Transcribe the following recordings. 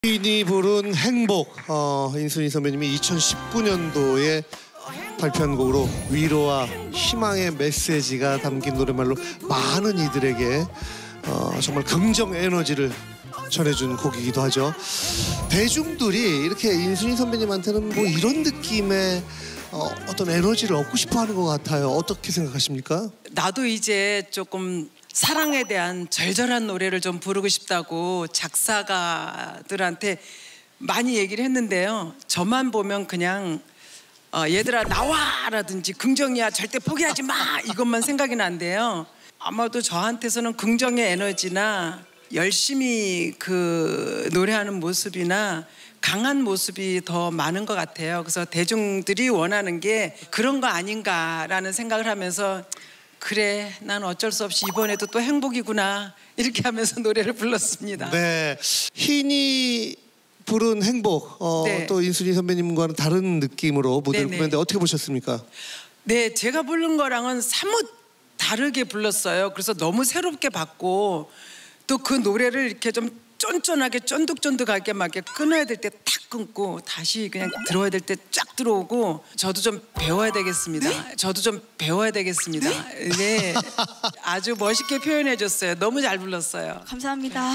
인이 부른 행복, 인순이 선배님이 2019년도에 발표한 곡으로 위로와 희망의 메시지가 담긴 노래말로 많은 이들에게 정말 긍정 에너지를 전해준 곡이기도 하죠. 대중들이 이렇게 인순이 선배님한테는 뭐 이런 느낌의 어떤 에너지를 얻고 싶어하는 것 같아요. 어떻게 생각하십니까? 나도 이제 조금 사랑에 대한 절절한 노래를 좀 부르고 싶다고 작사가들한테 많이 얘기를 했는데요. 저만 보면 그냥 얘들아 나와라든지 긍정이야 절대 포기하지 마 이것만 생각이 난대요. 아마도 저한테서는 긍정의 에너지나 열심히 그 노래하는 모습이나 강한 모습이 더 많은 것 같아요. 그래서 대중들이 원하는 게 그런 거 아닌가라는 생각을 하면서 그래 난 어쩔 수 없이 이번에도 또 행복이구나 이렇게 하면서 노래를 불렀습니다. 네, 희니 부른 행복 네. 또 인순이 선배님과는 다른 느낌으로 무대를 부르는데 어떻게 보셨습니까? 네, 제가 부른 거랑은 사뭇 다르게 불렀어요. 그래서 너무 새롭게 봤고 또 그 노래를 이렇게 좀 쫀쫀하게 쫀득쫀득하게 막 이렇게 끊어야 될 때 탁 끊고 다시 그냥 들어야 될 때 쫙 들어오고 저도 좀 배워야 되겠습니다. 네? 저도 좀 배워야 되겠습니다. 네? 네. 아주 멋있게 표현해 줬어요. 너무 잘 불렀어요. 감사합니다.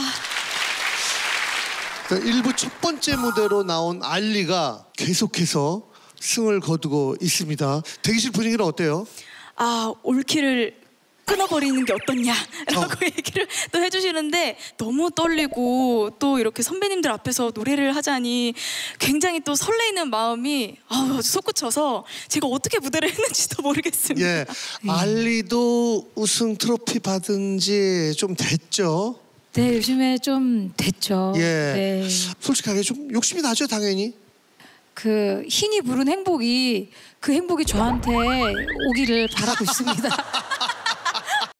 일부 첫 번째 무대로 나온 알리가 계속해서 승을 거두고 있습니다. 대기실 분위기는 어때요? 올킬을 끊어버리는 게 어떻냐라고 얘기를 또 해주시는데 너무 떨리고 또 이렇게 선배님들 앞에서 노래를 하자니 굉장히 또 설레이는 마음이 솟구쳐서 제가 어떻게 무대를 했는지도 모르겠습니다. 예, 알리도 우승 트로피 받은 지 좀 됐죠? 네, 요즘에 좀 됐죠. 예, 네. 솔직하게 좀 욕심이 나죠, 당연히. 그 희니 부른 행복이 그 행복이 저한테 오기를 바라고 있습니다.